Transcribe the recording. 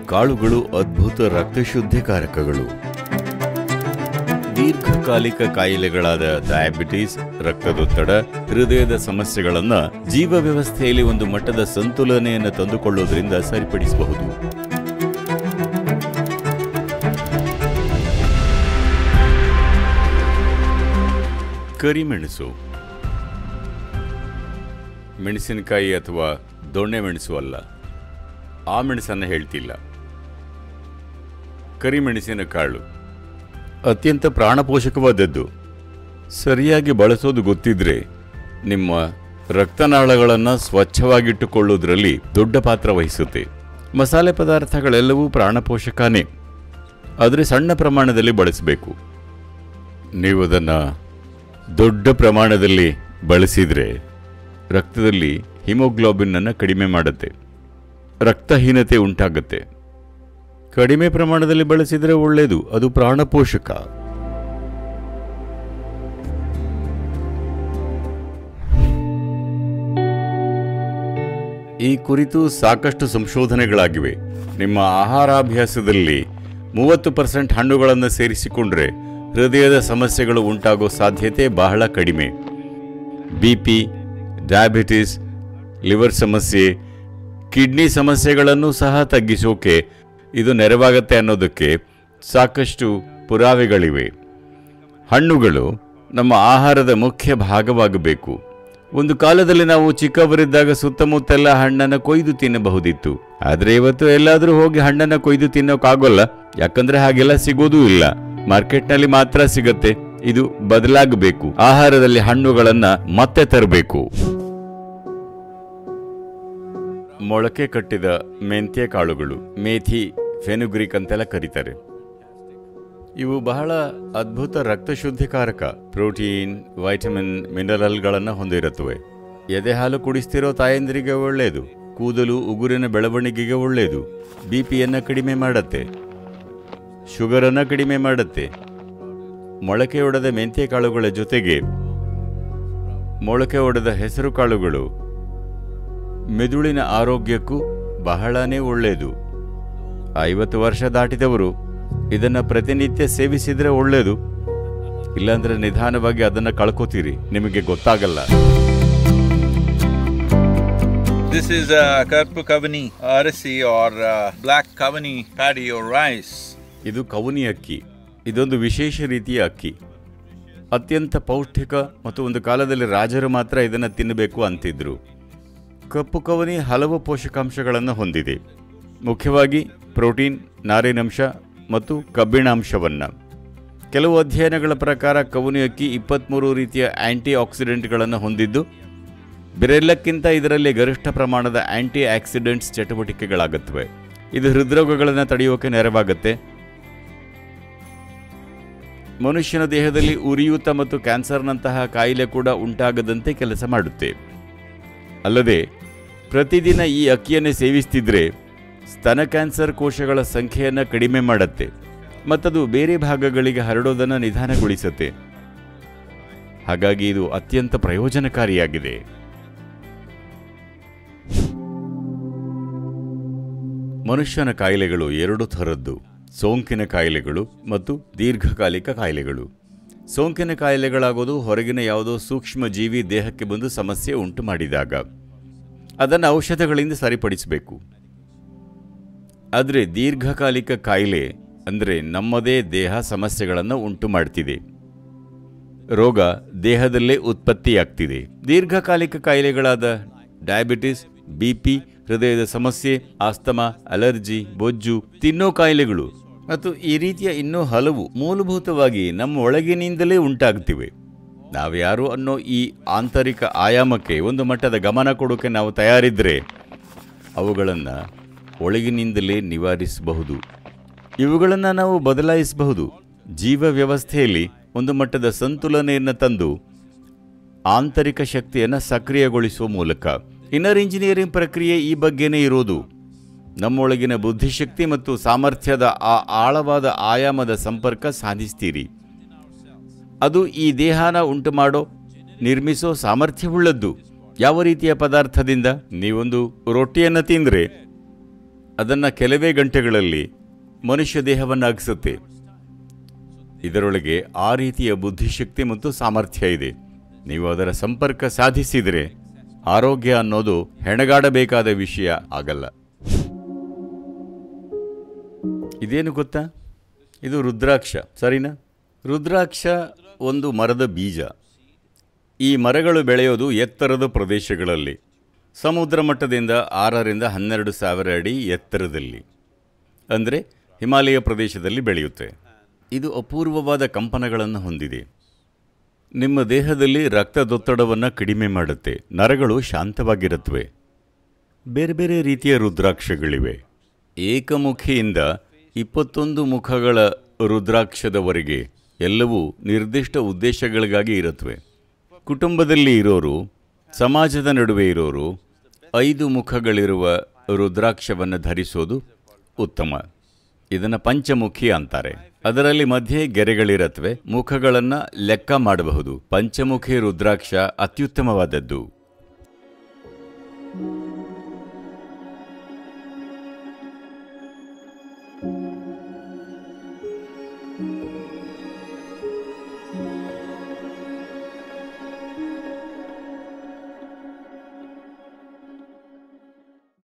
ಕಾಳುಗಳು ಅದ್ಭುತ ರಕ್ತಶುದ್ಧಿಕಾರಕಗಳು. ದೀರ್ಘಕಾಲಿಕ ಕಾಯಿಲೆಗಳಾದ ಡಯಾಬಿಟಿಸ್, ರಕ್ತದೊತ್ತಡ, ಹೃದಯದ ಸಮಸ್ಯೆಗಳನ್ನು ಜೀವ ವ್ಯವಸ್ಥೆಯಲ್ಲಿ ಒಂದು ಮಟ್ಟದ ಸಂತುಲನೆಯನ್ನು ತಂದುಕೊಳ್ಳುವುದರಿಂದ ಸರಿಪಡಿಸಬಹುದು. ಕರಿಮೆಣಸು ಮೆಣಸಿನಕಾಯಿ ಅಥವಾ ದೊಣ್ಣೆ ಮೆಣಸು ಅಲ್ಲ, ಆ ಮೆಣಸನ್ನು ಹೇಳ್ತಿಲ್ಲ. ಕರಿಮೆಣಸಿನ ಕಾಳು ಅತ್ಯಂತ ಪ್ರಾಣಪೋಷಕವಾದದ್ದು. ಸರಿಯಾಗಿ ಬಳಸೋದು ಗೊತ್ತಿದ್ರೆ ನಿಮ್ಮ ರಕ್ತನಾಳಗಳನ್ನು ಸ್ವಚ್ಛವಾಗಿಟ್ಟುಕೊಳ್ಳುವುದರಲ್ಲಿ ದೊಡ್ಡ ಪಾತ್ರ ವಹಿಸುತ್ತೆ. ಮಸಾಲೆ ಪದಾರ್ಥಗಳೆಲ್ಲವೂ ಪ್ರಾಣಪೋಷಕನೇ, ಆದರೆ ಸಣ್ಣ ಪ್ರಮಾಣದಲ್ಲಿ ಬಳಸಬೇಕು. ನೀವು ಅದನ್ನು ದೊಡ್ಡ ಪ್ರಮಾಣದಲ್ಲಿ ಬಳಸಿದರೆ ರಕ್ತದಲ್ಲಿ ಹಿಮೋಗ್ಲೋಬಿನ್ ಕಡಿಮೆ ಮಾಡುತ್ತೆ, ರಕ್ತಹೀನತೆ ಉಂಟಾಗುತ್ತೆ. ಕಡಿಮೆ ಪ್ರಮಾಣದಲ್ಲಿ ಬಳಸಿದರೆ ಒಳ್ಳೆಯದು, ಅದು ಪ್ರಾಣಪೋಷಕ. ಈ ಕುರಿತು ಸಾಕಷ್ಟು ಸಂಶೋಧನೆಗಳಾಗಿವೆ. ನಿಮ್ಮ ಆಹಾರಾಭ್ಯಾಸದಲ್ಲಿ 30% ಹಣ್ಣುಗಳನ್ನು ಸೇರಿಸಿಕೊಂಡ್ರೆ ಹೃದಯದ ಸಮಸ್ಯೆಗಳು ಉಂಟಾಗೋ ಸಾಧ್ಯತೆ ಬಹಳ ಕಡಿಮೆ. BP, ಡಯಾಬಿಟಿಸ್, ಲಿವರ್ ಸಮಸ್ಯೆ, ಕಿಡ್ನಿ ಸಮಸ್ಯೆಗಳನ್ನು ಸಹ ತಗ್ಗಿಸೋಕೆ ಇದು ನೆರವಾಗುತ್ತೆ ಅನ್ನೋದಕ್ಕೆ ಸಾಕಷ್ಟು ಪುರಾವೆಗಳಿವೆ. ಹಣ್ಣುಗಳು ನಮ್ಮ ಆಹಾರದ ಮುಖ್ಯ ಭಾಗವಾಗಬೇಕು. ಒಂದು ಕಾಲದಲ್ಲಿ ನಾವು ಚಿಕ್ಕವರಿದ್ದಾಗ ಸುತ್ತಮುತ್ತೆಲ್ಲ ಹಣ್ಣನ್ನು ಕೊಯ್ದು ತಿನ್ನಬಹುದಿತ್ತು. ಆದರೆ ಇವತ್ತು ಎಲ್ಲಾದರೂ ಹೋಗಿ ಹಣ್ಣನ್ನು ಕೊಯ್ದು ತಿನ್ನೋಕ್ಕಾಗೋಲ್ಲ, ಯಾಕಂದ್ರೆ ಹಾಗೆಲ್ಲ ಸಿಗೋದೂ ಇಲ್ಲ. ಮಾರ್ಕೆಟ್ನಲ್ಲಿ ಮಾತ್ರ ಸಿಗತ್ತೆ. ಇದು ಬದಲಾಗಬೇಕು. ಆಹಾರದಲ್ಲಿ ಹಣ್ಣುಗಳನ್ನು ಮತ್ತೆ ತರಬೇಕು. ಮೊಳಕೆ ಕಟ್ಟಿದ ಮೆಂತ್ಯ ಕಾಳುಗಳು, ಮೇಥಿ, ಫೆನುಗ್ರಿಕ್ ಅಂತೆಲ್ಲ ಕರೀತಾರೆ. ಇವು ಬಹಳ ಅದ್ಭುತ ರಕ್ತಶುದ್ಧಿಕಾರಕ. ಪ್ರೋಟೀನ್, ವೈಟಮಿನ್, ಮಿನರಲ್ಗಳನ್ನು ಹೊಂದಿರುತ್ತವೆ. ಎದೆಹಾಲು ಕುಡಿಸ್ತಿರೋ ತಾಯಂದಿರಿಗೆ ಒಳ್ಳೆಯದು. ಕೂದಲು, ಉಗುರಿನ ಬೆಳವಣಿಗೆಗೆ ಒಳ್ಳೆಯದು. BPಯನ್ನು ಕಡಿಮೆ ಮಾಡುತ್ತೆ, ಶುಗರನ್ನು ಕಡಿಮೆ ಮಾಡುತ್ತೆ. ಮೊಳಕೆ ಒಡೆದ ಮೆಂತ್ಯ ಕಾಳುಗಳ ಜೊತೆಗೆ ಮೊಳಕೆ ಒಡೆದ ಹೆಸರು ಕಾಳುಗಳು ಮೆದುಳಿನ ಆರೋಗ್ಯಕ್ಕೂ ಬಹಳನೇ ಒಳ್ಳೆಯದು. 50 ವರ್ಷ ದಾಟಿದವರು ಇದನ್ನು ಪ್ರತಿನಿತ್ಯ ಸೇವಿಸಿದರೆ ಒಳ್ಳೆಯದು. ಇಲ್ಲಾಂದರೆ ನಿಧಾನವಾಗಿ ಅದನ್ನು ಕಳ್ಕೋತೀರಿ, ನಿಮಗೆ ಗೊತ್ತಾಗಲ್ಲ. This is karpu kavani, arasi or black kavani paddy or rice. ಇದು ಕವನಿ ಅಕ್ಕಿ. ಇದೊಂದು ವಿಶೇಷ ರೀತಿಯ ಅಕ್ಕಿ. ಅತ್ಯಂತ ಪೌಷ್ಟಿಕ ಮತ್ತು ಒಂದು ಕಾಲದಲ್ಲಿ ರಾಜರು ಮಾತ್ರ ಇದನ್ನು ತಿನ್ನಬೇಕು ಅಂತಿದ್ರು. ಕಪ್ಪು ಕವನಿ ಹಲವು ಪೋಷಕಾಂಶಗಳನ್ನು ಹೊಂದಿದೆ, ಮುಖ್ಯವಾಗಿ ಪ್ರೋಟೀನ್, ನಾರಿನಂಶ ಮತ್ತು ಕಬ್ಬಿಣಾಂಶವನ್ನು. ಕೆಲವು ಅಧ್ಯಯನಗಳ ಪ್ರಕಾರ ಕವನಿ ಅಕ್ಕಿ 23 ರೀತಿಯ ಆಂಟಿ ಆಕ್ಸಿಡೆಂಟ್ಗಳನ್ನು ಹೊಂದಿದ್ದು, ಬೇರೆಲ್ಲಕ್ಕಿಂತ ಇದರಲ್ಲಿ ಗರಿಷ್ಠ ಪ್ರಮಾಣದ ಆಂಟಿ ಆಕ್ಸಿಡೆಂಟ್ಸ್ ಚಟುವಟಿಕೆಗಳಾಗುತ್ತವೆ. ಇದು ಹೃದ್ರೋಗಗಳನ್ನು ತಡೆಯೋಕೆ ನೆರವಾಗುತ್ತೆ. ಮನುಷ್ಯನ ದೇಹದಲ್ಲಿ ಉರಿಯೂತ ಮತ್ತು ಕ್ಯಾನ್ಸರ್ನಂತಹ ಕಾಯಿಲೆ ಕೂಡ ಉಂಟಾಗದಂತೆ ಕೆಲಸ ಮಾಡುತ್ತೆ. ಅಲ್ಲದೆ ಪ್ರತಿದಿನ ಈ ಅಕ್ಕಿಯನ್ನೇ ಸೇವಿಸ್ತಿದ್ರೆ ಸ್ತನ ಕ್ಯಾನ್ಸರ್ ಕೋಶಗಳ ಸಂಖ್ಯೆಯನ್ನು ಕಡಿಮೆ ಮಾಡುತ್ತೆ, ಮತ್ತದು ಬೇರೆ ಭಾಗಗಳಿಗೆ ಹರಡೋದನ್ನು ನಿಧಾನಗೊಳಿಸುತ್ತೆ. ಹಾಗಾಗಿ ಇದು ಅತ್ಯಂತ ಪ್ರಯೋಜನಕಾರಿಯಾಗಿದೆ. ಮನುಷ್ಯನ ಕಾಯಿಲೆಗಳು 2 ಥರದ್ದು: ಸೋಂಕಿನ ಕಾಯಿಲೆಗಳು ಮತ್ತು ದೀರ್ಘಕಾಲಿಕ ಕಾಯಿಲೆಗಳು. ಸೋಂಕಿನ ಕಾಯಿಲೆಗಳಾಗೋದು ಹೊರಗಿನ ಯಾವುದೋ ಸೂಕ್ಷ್ಮ ಜೀವಿ ದೇಹಕ್ಕೆ ಬಂದು ಸಮಸ್ಯೆ ಉಂಟು ಮಾಡಿದಾಗ ಅದನ್ನು ಔಷಧಗಳಿಂದ ಸರಿಪಡಿಸಬೇಕು. ಆದರೆ ದೀರ್ಘಕಾಲಿಕ ಕಾಯಿಲೆ ಅಂದರೆ ನಮ್ಮದೇ ದೇಹ ಸಮಸ್ಯೆಗಳನ್ನು ಉಂಟು ಮಾಡ್ತಿದೆ. ರೋಗ ದೇಹದಲ್ಲೇ ಉತ್ಪತ್ತಿಯಾಗ್ತಿದೆ. ದೀರ್ಘಕಾಲಿಕ ಕಾಯಿಲೆಗಳಾದ ಡಯಾಬಿಟಿಸ್, BP, ಹೃದಯದ ಸಮಸ್ಯೆ, ಆಸ್ತಮಾ, ಅಲರ್ಜಿ, ಬೊಜ್ಜು, ತಿನ್ನೋ ಕಾಯಿಲೆಗಳು ಮತ್ತು ಈ ರೀತಿಯ ಇನ್ನೂ ಹಲವು ಮೂಲಭೂತವಾಗಿ ನಮ್ಮ ಒಳಗಿನಿಂದಲೇ ಉಂಟಾಗ್ತಿವೆ. ನಾವ್ಯಾರು ಅನ್ನೋ ಈ ಆಂತರಿಕ ಆಯಾಮಕ್ಕೆ ಒಂದು ಮಟ್ಟದ ಗಮನ ಕೊಡೋಕೆ ನಾವು ತಯಾರಿದ್ರೆ ಅವುಗಳನ್ನು ಒಳಗಿನಿಂದಲೇ ನಿವಾರಿಸಬಹುದು. ಇವುಗಳನ್ನು ನಾವು ಬದಲಾಯಿಸಬಹುದು. ಜೀವ ವ್ಯವಸ್ಥೆಯಲ್ಲಿ ಒಂದು ಮಟ್ಟದ ಸಂತುಲನೆಯನ್ನು ತಂದು ಆಂತರಿಕ ಶಕ್ತಿಯನ್ನು ಸಕ್ರಿಯಗೊಳಿಸುವ ಮೂಲಕ. ಇನ್ನರ್ ಇಂಜಿನಿಯರಿಂಗ್ ಪ್ರಕ್ರಿಯೆ ಈ ಬಗ್ಗೆನೇ ಇರೋದು. ನಮ್ಮೊಳಗಿನ ಬುದ್ಧಿಶಕ್ತಿ ಮತ್ತು ಸಾಮರ್ಥ್ಯದ ಆ ಆಳವಾದ ಆಯಾಮದ ಸಂಪರ್ಕ ಸಾಧಿಸ್ತೀರಿ. ಅದು ಈ ದೇಹನ ಉಂಟು ಮಾಡೋ, ನಿರ್ಮಿಸೋ ಸಾಮರ್ಥ್ಯವುಳ್ಳದ್ದು. ಯಾವ ರೀತಿಯ ಪದಾರ್ಥದಿಂದ? ನೀವೊಂದು ರೊಟ್ಟಿಯನ್ನು ತಿಂದರೆ ಅದನ್ನು ಕೆಲವೇ ಗಂಟೆಗಳಲ್ಲಿ ಮನುಷ್ಯ ದೇಹವನ್ನಾಗಿಸುತ್ತೆ. ಇದರೊಳಗೆ ಆ ರೀತಿಯ ಬುದ್ಧಿಶಕ್ತಿ ಮತ್ತು ಸಾಮರ್ಥ್ಯ ಇದೆ. ನೀವು ಅದರ ಸಂಪರ್ಕ ಸಾಧಿಸಿದರೆ ಆರೋಗ್ಯ ಅನ್ನೋದು ಹೆಣಗಾಡಬೇಕಾದ ವಿಷಯ ಆಗಲ್ಲ. ಇದೇನು ಗೊತ್ತಾ? ಇದು ರುದ್ರಾಕ್ಷ, ಸರಿನಾ? ರುದ್ರಾಕ್ಷ ಒಂದು ಮರದ ಬೀಜ. ಈ ಮರಗಳು ಬೆಳೆಯೋದು ಎತ್ತರದ ಪ್ರದೇಶಗಳಲ್ಲಿ, ಸಮುದ್ರ ಮಟ್ಟದಿಂದ 6ರಿಂದ 12 ಸಾವಿರ ಅಡಿ ಎತ್ತರದಲ್ಲಿ, ಅಂದರೆ ಹಿಮಾಲಯ ಪ್ರದೇಶದಲ್ಲಿ ಬೆಳೆಯುತ್ತೆ. ಇದು ಅಪೂರ್ವವಾದ ಕಂಪನಗಳನ್ನು ಹೊಂದಿದೆ. ನಿಮ್ಮ ದೇಹದಲ್ಲಿ ರಕ್ತದೊತ್ತಡವನ್ನು ಕಡಿಮೆ ಮಾಡುತ್ತೆ. ನರಗಳು ಶಾಂತವಾಗಿರುತ್ತವೆ. ಬೇರೆ ಬೇರೆ ರೀತಿಯ ರುದ್ರಾಕ್ಷಗಳಿವೆ. ಏಕಮುಖಿಯಿಂದ 21 ಮುಖಗಳ ರುದ್ರಾಕ್ಷದವರೆಗೆ ಎಲ್ಲವೂ ನಿರ್ದಿಷ್ಟ ಉದ್ದೇಶಗಳಿಗಾಗಿ ಇರುತ್ತವೆ. ಕುಟುಂಬದಲ್ಲಿ ಇರೋರು, ಸಮಾಜದ ನಡುವೆ ಇರೋರು 5 ಮುಖಗಳಿರುವ ರುದ್ರಾಕ್ಷವನ್ನು ಧರಿಸೋದು ಉತ್ತಮ. ಇದನ್ನು ಪಂಚಮುಖಿ ಅಂತಾರೆ. ಅದರಲ್ಲಿ ಮಧ್ಯೆ ಗೆರೆಗಳಿರುತ್ತವೆ. ಮುಖಗಳನ್ನು ಲೆಕ್ಕ ಮಾಡಬಹುದು. ಪಂಚಮುಖಿ ರುದ್ರಾಕ್ಷ ಅತ್ಯುತ್ತಮವಾದದ್ದು.